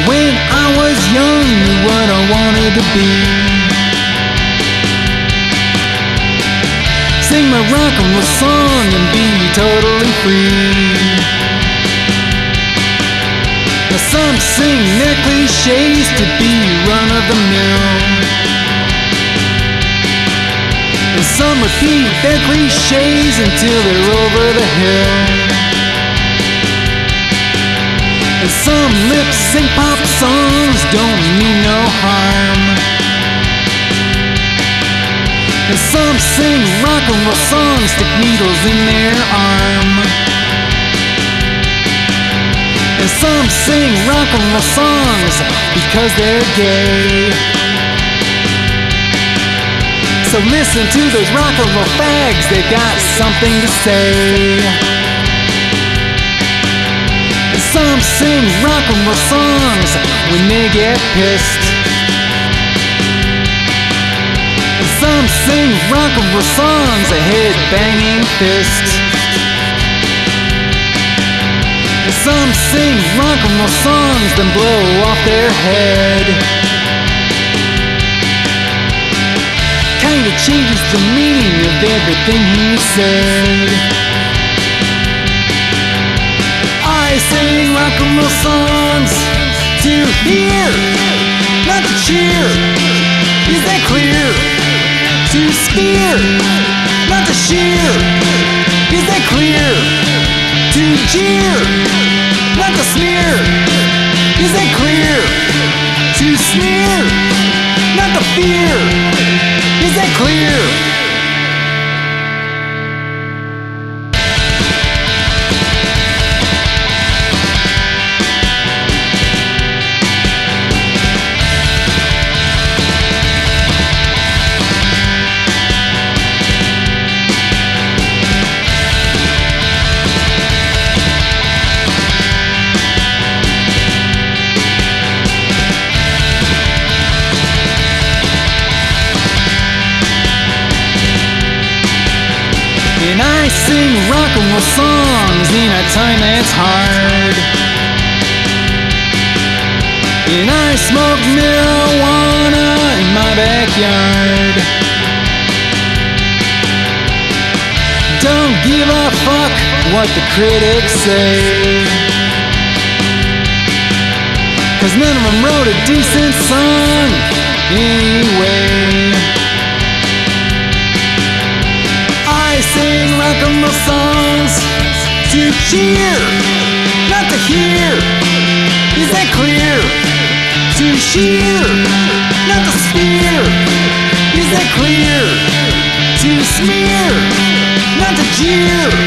When I was young, knew what I wanted to be. Sing my rock and roll song and be totally free. Now some sing their cliches to be run-of-the-mill, and some repeat their cliches until they're over the hill. And some lip-sync pop songs don't mean no harm, and some sing rock and roll songs, stick needles in their arm. And some sing rock and roll songs because they're gay. So listen to those rock and roll fags, they got something to say. And some sing rock and roll songs when they get pissed. And some sing rock and roll songs, a head-banging fist. And some sing rock and roll songs, then blow off their head. Kinda changes the meaning of everything he said. I sing rock and roll songs to hear, not to cheer. Is that clear? To spear, not to shear. Is that clear? To jeer, not to smear. Is that clear? To smear, not to fear. Is that clear? And I sing rock and roll songs in a time that's hard. And I smoke marijuana in my backyard. Don't give a fuck what the critics say, 'cause none of them wrote a decent song anyway. I sing rock and roll songs to cheer, not to hear. Is that clear? To shear, not to spear. Is that clear? To smear, not to jeer.